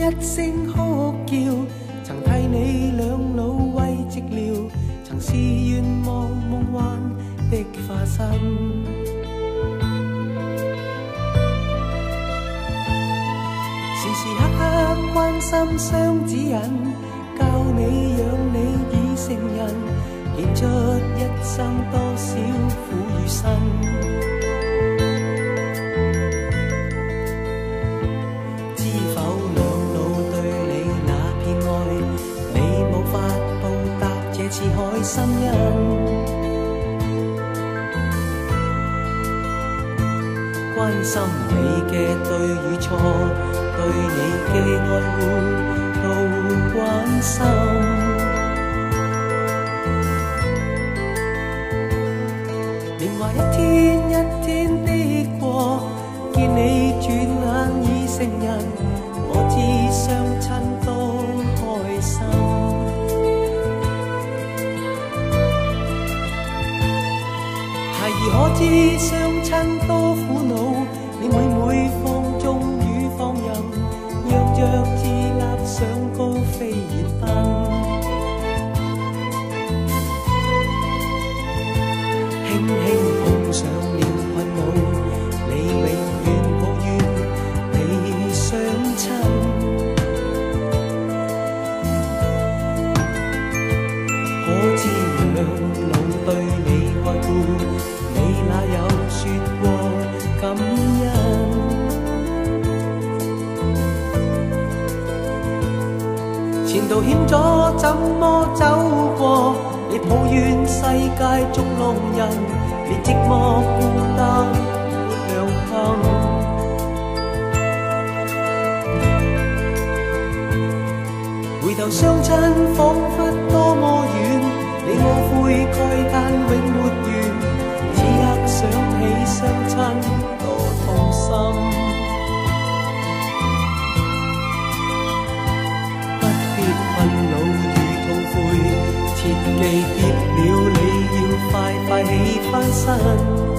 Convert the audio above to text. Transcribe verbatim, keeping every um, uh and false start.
一聲哭叫，曾替你兩老慰寂寥，曾是願望夢幻的化身。時時刻刻關心相指引，教你養你已成人，獻出一生多少苦與辛。知否兩老對你那片愛，你無法報答這次海深恩。關心你嘅對與錯，對你嘅愛護都關心。年華一天一天的過，見你轉眼已成人，我知相親多開心。孩兒可知相親多苦惱，你每每放縱與放任，躍着自立上高飛熱奔。輕輕碰上了困惱，你永遠抱怨你相親。可知兩老對你愛顧，你哪有說過感恩？前途險阻怎麼走過？你抱怨世界捉弄人，你寂寞孤單沒良朋。回頭相親彷彿多麼遠，你懊悔慨嘆永沒完。此刻想起相親多痛心。不必困惱與痛悔，切記別了你要快快起翻身。